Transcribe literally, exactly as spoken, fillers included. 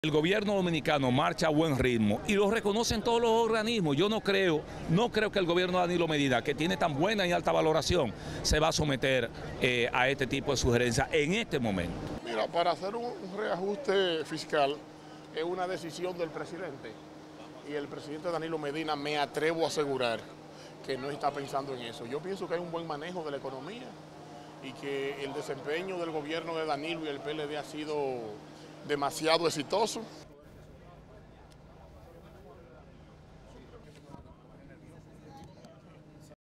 El gobierno dominicano marcha a buen ritmo y lo reconocen todos los organismos. Yo no creo, no creo que el gobierno de Danilo Medina, que tiene tan buena y alta valoración, se va a someter eh, a este tipo de sugerencias en este momento. Mira, para hacer un, un reajuste fiscal es una decisión del presidente y el presidente Danilo Medina, me atrevo a asegurar que no está pensando en eso. Yo pienso que hay un buen manejo de la economía y que el desempeño del gobierno de Danilo y el P L D ha sido demasiado exitoso.